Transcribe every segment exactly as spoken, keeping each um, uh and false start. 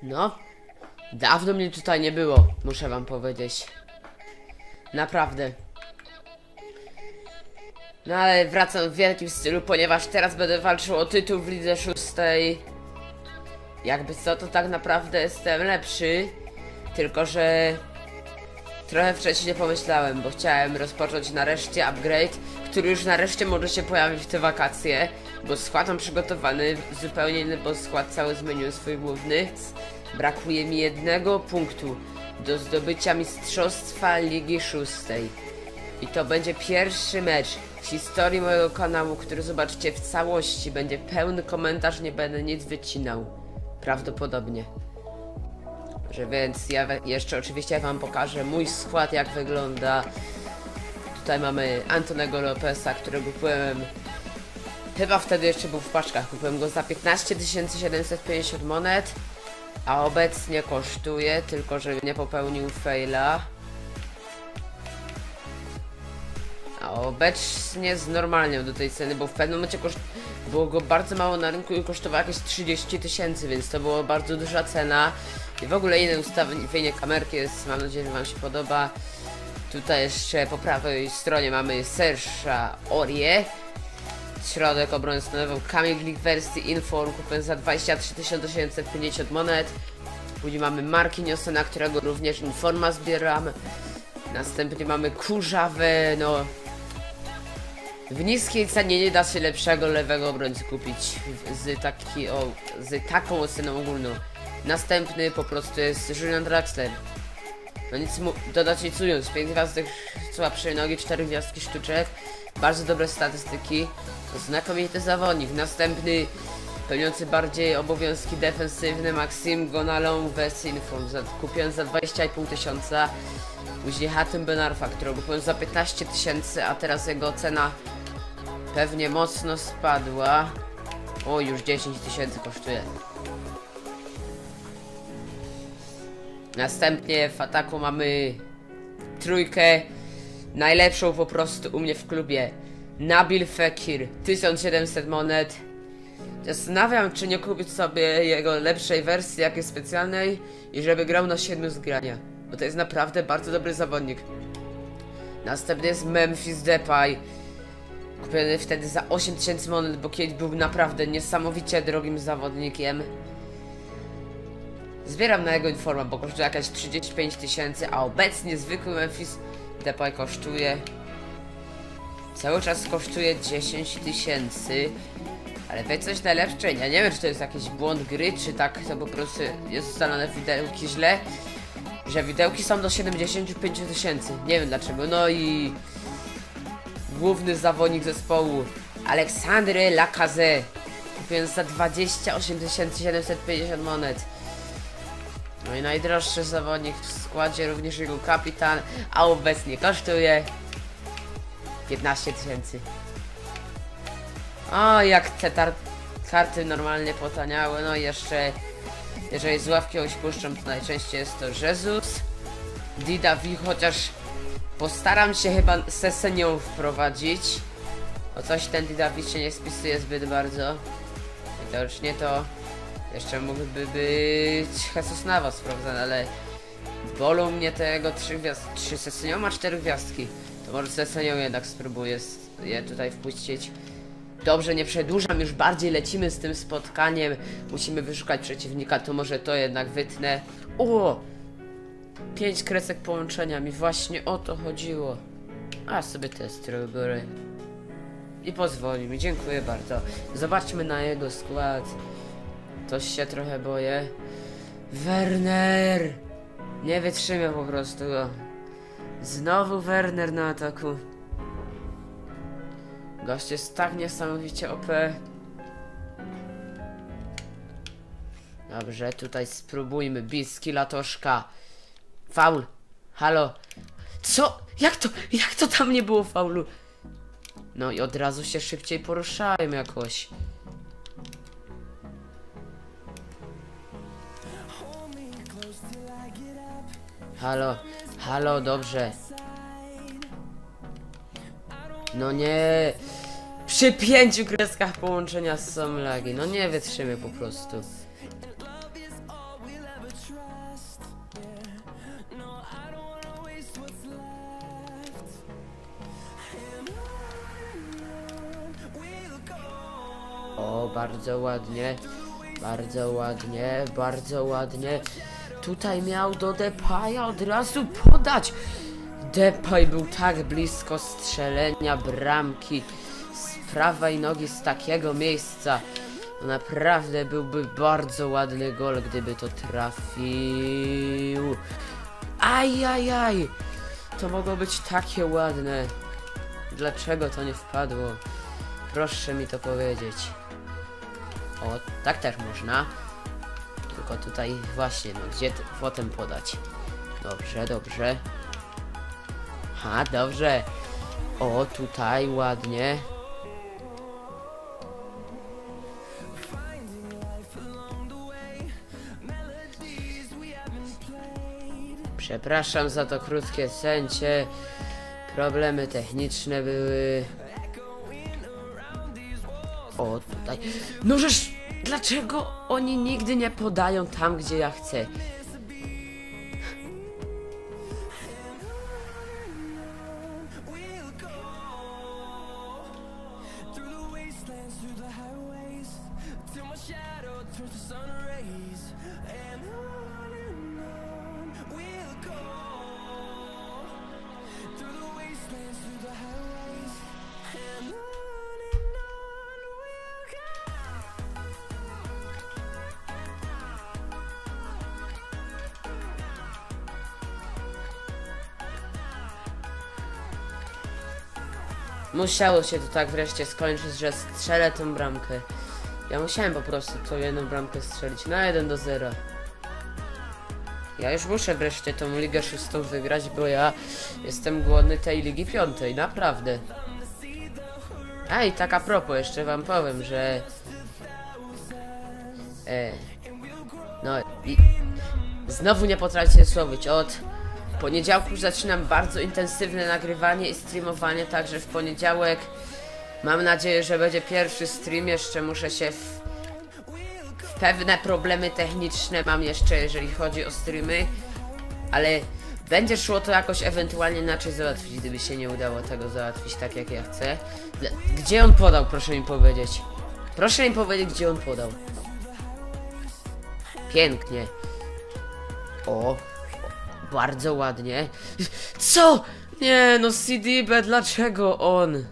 No, dawno mnie tutaj nie było, muszę wam powiedzieć. Naprawdę. No ale wracam w wielkim stylu, ponieważ teraz będę walczył o tytuł w lidze szóstej. Jakby co, to tak naprawdę jestem lepszy. Tylko że trochę wcześniej nie pomyślałem, bo chciałem rozpocząć nareszcie upgrade, który już nareszcie może się pojawić w te wakacje. Bo skład mam przygotowany zupełnie inny, bo skład cały zmienił swój główny. Brakuje mi jednego punktu do zdobycia mistrzostwa ligi szóstej. I to będzie pierwszy mecz w historii mojego kanału, który zobaczycie w całości. Będzie pełny komentarz, nie będę nic wycinał. Prawdopodobnie. Że więc ja jeszcze oczywiście wam pokażę mój skład, jak wygląda. Tutaj mamy Antonego Lopesa, którego kupiłem chyba wtedy jeszcze był w paczkach. Kupiłem go za piętnaście tysięcy siedemset pięćdziesiąt monet, a obecnie kosztuje, tylko że nie popełnił faila. A obecnie znormalniał do tej ceny, bo w pewnym momencie koszt... było go bardzo mało na rynku i kosztowało jakieś trzydzieści tysięcy, więc to była bardzo duża cena. I w ogóle inne ustawienie kamerki jest, mam nadzieję, że wam się podoba. Tutaj jeszcze po prawej stronie mamy Serge'a Aurier. Środek obrony stanowił Kamil Glik wersji Inform, kupiłem za dwadzieścia trzy tysiące osiemset pięćdziesiąt monet. Później mamy Marquinhosa, na którego również Informa zbieram. Następnie mamy Kurzawę, no... W niskiej cenie nie da się lepszego lewego obrońcy kupić z, taki, o, z taką oceną ogólną. Następny po prostu jest Julian Draxler. No nic mu dodać nic ując, pięć gwiazdek słabszej nogi, cztery gwiazdki sztuczek. Bardzo dobre statystyki. Znakomity zawodnik. Następny pełniący bardziej obowiązki defensywne Maxime Gonalon w wersji Inform. Kupiłem za dwadzieścia i pół tysiąca. Później Hatem Benarfa, którego kupiłem za piętnaście tysięcy, a teraz jego cena pewnie mocno spadła. O, już dziesięć tysięcy kosztuje. Następnie w ataku mamy trójkę najlepszą po prostu u mnie w klubie. Nabil Fekir, tysiąc siedemset monet. Zastanawiam, czy nie kupić sobie jego lepszej wersji, jakiej specjalnej, i żeby grał na siedmiu zgrania, bo to jest naprawdę bardzo dobry zawodnik. Następny jest Memphis Depay, kupiony wtedy za osiem tysięcy monet, bo kiedyś był naprawdę niesamowicie drogim zawodnikiem. Zbieram na jego Informa, bo kosztuje jakieś trzydzieści pięć tysięcy, a obecnie zwykły Memphis Depay kosztuje... Cały czas kosztuje dziesięć tysięcy. Ale wie coś najlepsze? Ja nie wiem, czy to jest jakiś błąd gry, czy tak to po prostu jest ustalone widełki źle, że widełki są do siedemdziesięciu pięciu tysięcy. Nie wiem dlaczego. No i główny zawodnik zespołu Alexandre Lacazette, kupiłem za dwadzieścia osiem tysięcy siedemset pięćdziesiąt monet. No i najdroższy zawodnik w składzie, również jego kapitan, a obecnie kosztuje piętnaście tysięcy. O, jak te karty normalnie potaniały. No i jeszcze, jeżeli z ławki kogoś puszczą, to najczęściej jest to Jesus Didavi, chociaż postaram się chyba Sesenią wprowadzić. O coś ten Didavi się nie spisuje zbyt bardzo. Widocznie to jeszcze mógłby być Jesus Navas sprawdzany, ale bolą mnie tego trzy gwiazdki. Trzy Sesenią ma cztery gwiazdki. To może Sesenią jednak spróbuję je tutaj wpuścić. Dobrze, nie przedłużam, już bardziej lecimy z tym spotkaniem. Musimy wyszukać przeciwnika, to może to jednak wytnę. O! Pięć kresek połączenia, mi właśnie o to chodziło. A sobie test robię. I pozwoli mi, dziękuję bardzo. Zobaczmy na jego skład. Coś się trochę boję. Werner! Nie wytrzymie po prostu go. Znowu Werner na ataku. Gość jest tak niesamowicie O P. Dobrze, tutaj spróbujmy. Biski Latoszka. Faul. Halo. Co? Jak to? Jak to tam nie było faulu? No i od razu się szybciej poruszają jakoś. Halo. Halo, dobrze. No nie. Przy pięciu kreskach połączenia są lagi. No nie wytrzymy po prostu. O, bardzo ładnie. Bardzo ładnie, bardzo ładnie. Tutaj miał do Depaya od razu podać. Depay był tak blisko strzelenia bramki z prawej nogi z takiego miejsca. Naprawdę byłby bardzo ładny gol, gdyby to trafił. Ajajaj! To mogło być takie ładne. Dlaczego to nie wpadło? Proszę mi to powiedzieć. O, tak też można. Tylko tutaj właśnie, no gdzie potem podać? Dobrze, dobrze. Ha, dobrze. O, tutaj ładnie. Przepraszam za to krótkie cięcie. Problemy techniczne były. O, tutaj. No żeż, dlaczego oni nigdy nie podają tam, gdzie ja chcę? Musiało się to tak wreszcie skończyć, że strzelę tą bramkę. Ja musiałem po prostu tą jedną bramkę strzelić na jeden do zera. Ja już muszę wreszcie tą ligę szóstą wygrać, bo ja jestem głodny tej ligi piątej, naprawdę. A i tak a propos, jeszcze wam powiem, że... E... No i... Znowu nie potrafię słowić. Od poniedziałku zaczynam bardzo intensywne nagrywanie i streamowanie, także w poniedziałek mam nadzieję, że będzie pierwszy stream. Jeszcze muszę się w, w pewne problemy techniczne mam jeszcze, jeżeli chodzi o streamy, ale będzie szło to jakoś ewentualnie inaczej załatwić, gdyby się nie udało tego załatwić tak, jak ja chcę. Gdzie on podał, proszę mi powiedzieć. Proszę mi powiedzieć, gdzie on podał. Pięknie. O, bardzo ładnie. Co? Nie, no C D B, dlaczego on?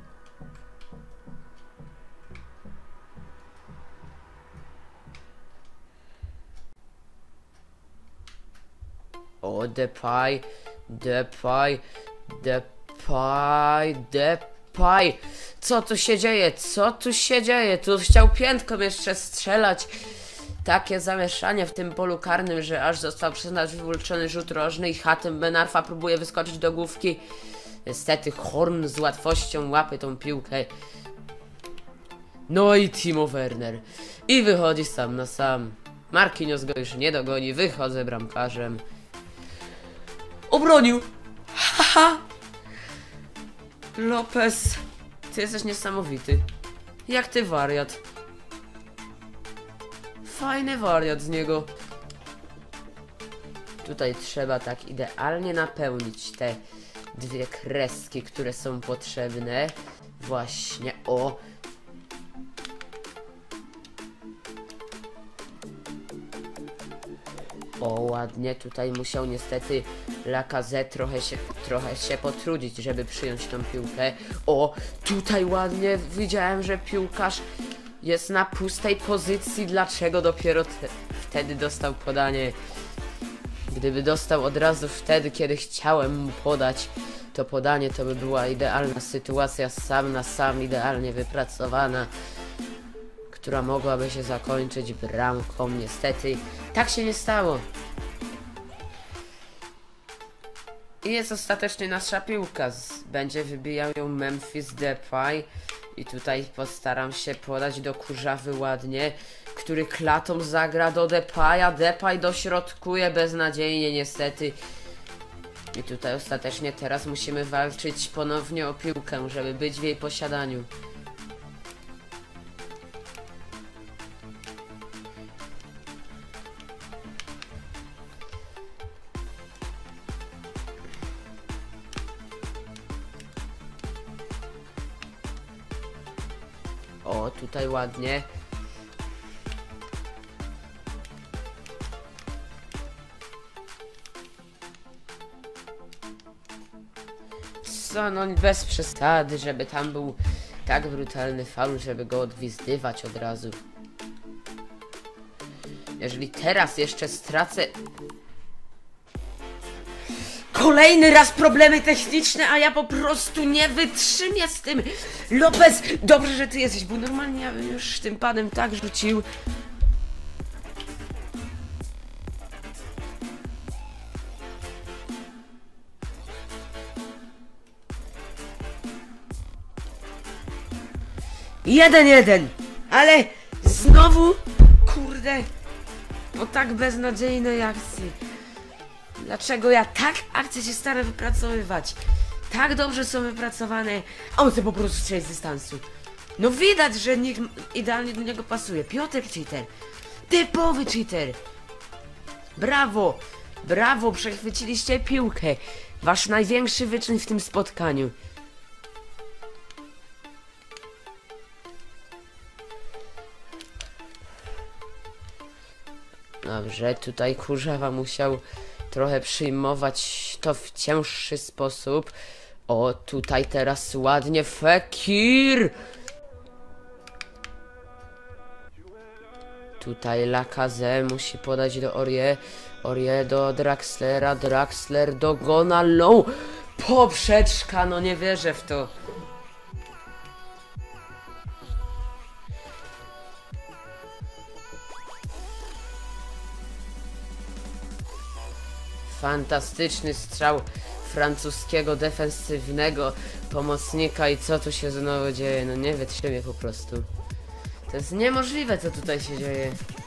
O, Depay, Depay, Depay, Depay. Co tu się dzieje? Co tu się dzieje? Tu chciał piętką jeszcze strzelać. Takie zamieszanie w tym polu karnym, że aż został przez nas wywalczony rzut rożny i Hatem Ben Arfa próbuje wyskoczyć do główki. Niestety Horn z łatwością łapie tą piłkę. No i Timo Werner. I wychodzi sam na sam. Marquinhos go już nie dogoni. Wychodzę bramkarzem. Obronił! Haha! Lopez. Ty jesteś niesamowity. Jak ty wariat. Fajny wariat z niego. Tutaj trzeba tak idealnie napełnić te dwie kreski, które są potrzebne. Właśnie, o. O, ładnie. Tutaj musiał niestety Lacazette trochę się, trochę się potrudzić, żeby przyjąć tą piłkę. O, tutaj ładnie. Widziałem, że piłkarz jest na pustej pozycji. Dlaczego dopiero te, wtedy dostał podanie? Gdyby dostał od razu wtedy, kiedy chciałem mu podać to podanie, to by była idealna sytuacja, sam na sam, idealnie wypracowana, która mogłaby się zakończyć bramką. Niestety tak się nie stało. I jest ostatecznie nasza piłka. Będzie wybijał ją Memphis Depay. I tutaj postaram się podać do Kurzawy ładnie, który klatą zagra do Depaya. Depay dośrodkuje beznadziejnie niestety. I tutaj ostatecznie teraz musimy walczyć ponownie o piłkę, żeby być w jej posiadaniu. O, O, tutaj ładnie. Co, no bez przesady, żeby tam był tak brutalny faul, żeby go odgwizdywać od razu. Jeżeli teraz jeszcze stracę... Kolejny raz problemy techniczne, a ja po prostu nie wytrzymię z tym. Lopez, dobrze, że ty jesteś, bo normalnie ja bym już tym padem tak rzucił. Jeden, jeden, ale znowu, kurde, po tak beznadziejnej akcji. Dlaczego ja tak akcje się starę wypracowywać? Tak dobrze są wypracowane, a on chce po prostu strzelić z dystansu. No widać, że nikt idealnie do niego pasuje. Piotr cheater. Typowy cheater. Brawo, brawo, przechwyciliście piłkę. Wasz największy wyczyn w tym spotkaniu. Dobrze, tutaj Kurzawa musiał trochę przyjmować to w cięższy sposób. O, tutaj teraz ładnie Fekir. Tutaj Lacazette musi podać do Aurier. Aurier do Draxlera, Draxler do Gonalon. Poprzeczka, no nie wierzę w to. Fantastyczny strzał francuskiego defensywnego pomocnika i co tu się znowu dzieje? No nie wytrzymię po prostu. To jest niemożliwe, co tutaj się dzieje.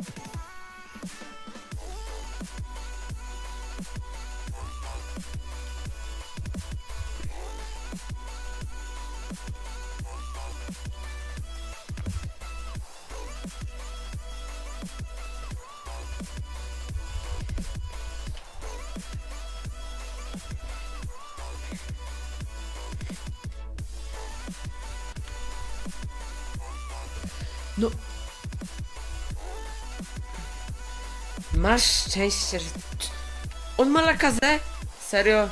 No. Masz szczęście, że... On ma Lacazette? Serio?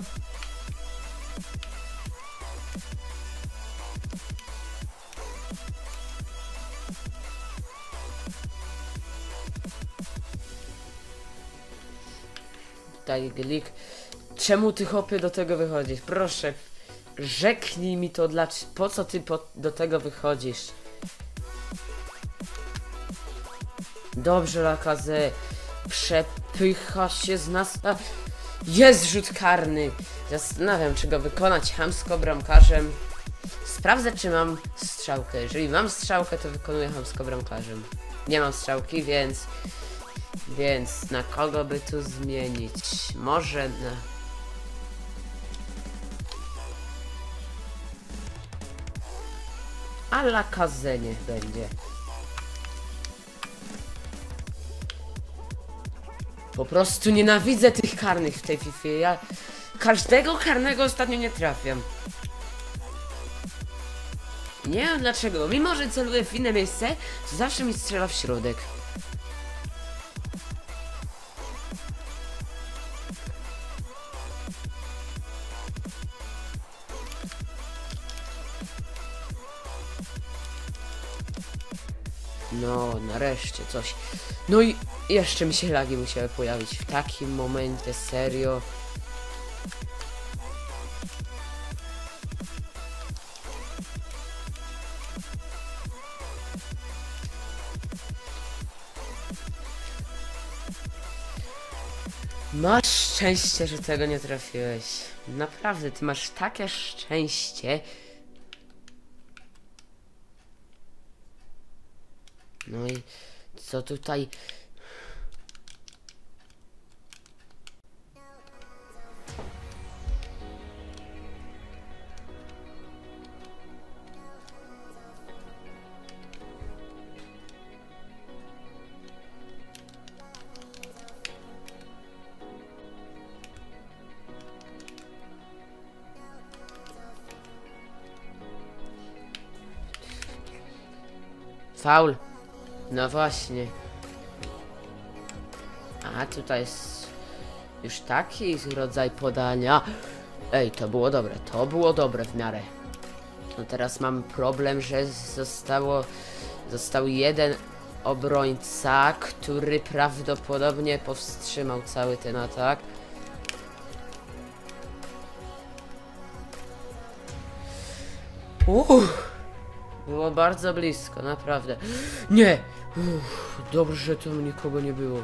Daj Glik. Czemu ty, chłopie, do tego wychodzisz? Proszę, rzeknij mi to, dla... po co ty po... do tego wychodzisz? Dobrze, Lacazette. Przepycha się z nas. A, jest rzut karny. Zastanawiam, czy go wykonać chamsko bramkarzem. Sprawdzę, czy mam strzałkę. Jeżeli mam strzałkę, to wykonuję chamsko bramkarzem. Nie mam strzałki, więc... Więc na kogo by tu zmienić? Może na... A Lacazette niech będzie. Po prostu nienawidzę tych karnych w tej FIFA. Ja każdego karnego ostatnio nie trafiam. Nie wiem dlaczego. Mimo że celuję w inne miejsce, to zawsze mi strzela w środek. No, nareszcie coś. No i jeszcze mi się lagi musiały pojawić w takim momencie, serio. Masz szczęście, że tego nie trafiłeś. Naprawdę, ty masz takie szczęście. No i co tutaj? Faul. No właśnie. A tutaj jest już taki rodzaj podania. Ej, to było dobre, to było dobre w miarę. No teraz mam problem, że zostało, został jeden obrońca, który prawdopodobnie powstrzymał cały ten atak. Uff, było bardzo blisko, naprawdę. Nie! Uff, dobrze, że tam nikogo nie było.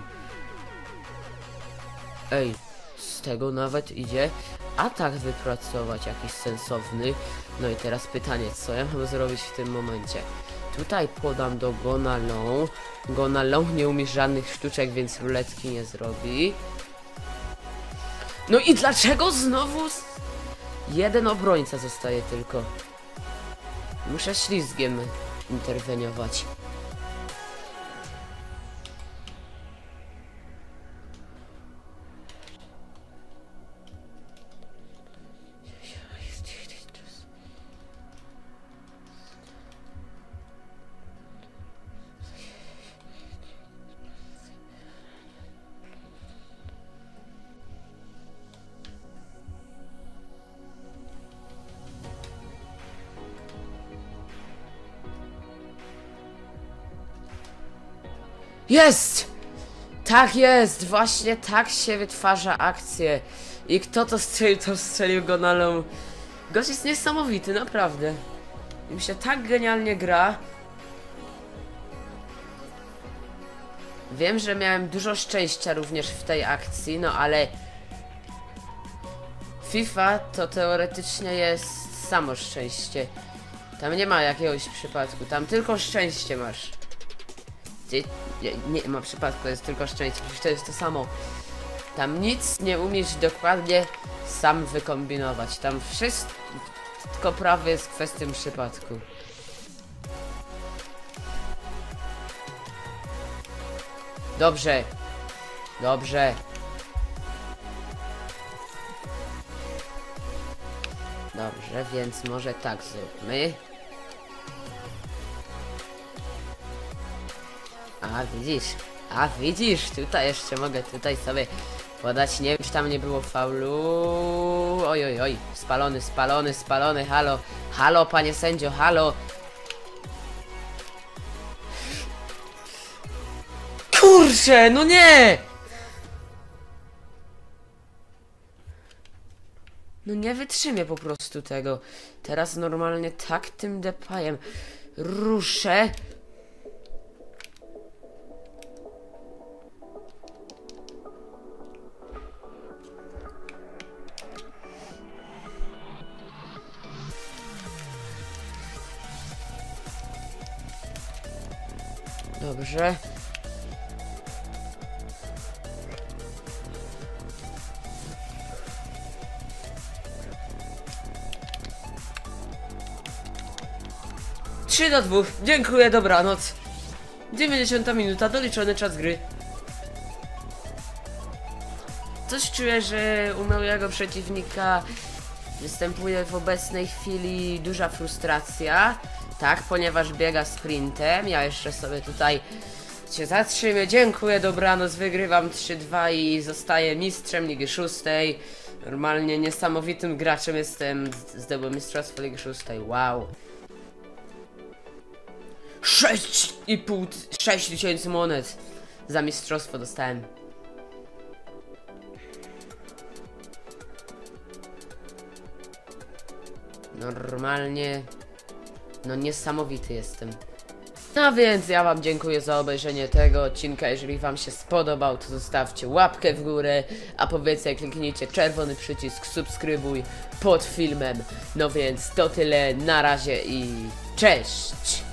Ej, z tego nawet idzie atak wypracować jakiś sensowny. No i teraz pytanie, co ja mam zrobić w tym momencie? Tutaj podam do Gonalon. Gonalon nie umie żadnych sztuczek, więc ruletki nie zrobi. No i dlaczego znowu jeden obrońca zostaje tylko? Muszę ślizgiem interweniować. Jest! Tak jest! Właśnie tak się wytwarza akcję. I kto to strzelił, to strzelił go na lą. Gość jest niesamowity, naprawdę. Im się tak genialnie gra. Wiem, że miałem dużo szczęścia również w tej akcji, no ale FIFA to teoretycznie jest samo szczęście. Tam nie ma jakiegoś przypadku, tam tylko szczęście masz. Nie, nie ma przypadku, to jest tylko szczęście, przecież to jest to samo. Tam nic nie umiesz dokładnie sam wykombinować. Tam wszystko prawie jest kwestią przypadku. Dobrze. Dobrze. Dobrze, więc może tak zróbmy. A widzisz, a widzisz, tutaj jeszcze mogę tutaj sobie podać, nie wiem czy tam nie było faulu. Oj, oj, oj, spalony, spalony, spalony, halo, halo panie sędzio, halo. Kurczę, no nie! No nie wytrzymię po prostu tego. Teraz normalnie tak tym depajem ruszę. Dobrze. trzy do dwóch. Dziękuję, dobranoc. dziewięćdziesiąta minuta, doliczony czas gry. Coś czuję, że u mojego przeciwnika występuje w obecnej chwili duża frustracja. Tak, ponieważ biega sprintem. Ja jeszcze sobie tutaj się zatrzymię. Dziękuję, dobranoc. Wygrywam trzy dwa i zostaję mistrzem Ligi Szóstej. Normalnie niesamowitym graczem jestem. Zdobyłem mistrzostwo Ligi Szóstej. Wow. sześć i pół, sześć tysięcy monet za mistrzostwo dostałem. Normalnie, no niesamowity jestem. No więc ja wam dziękuję za obejrzenie tego odcinka. Jeżeli wam się spodobał, to zostawcie łapkę w górę, a po więcej kliknijcie czerwony przycisk subskrybuj pod filmem. No więc to tyle, na razie i cześć!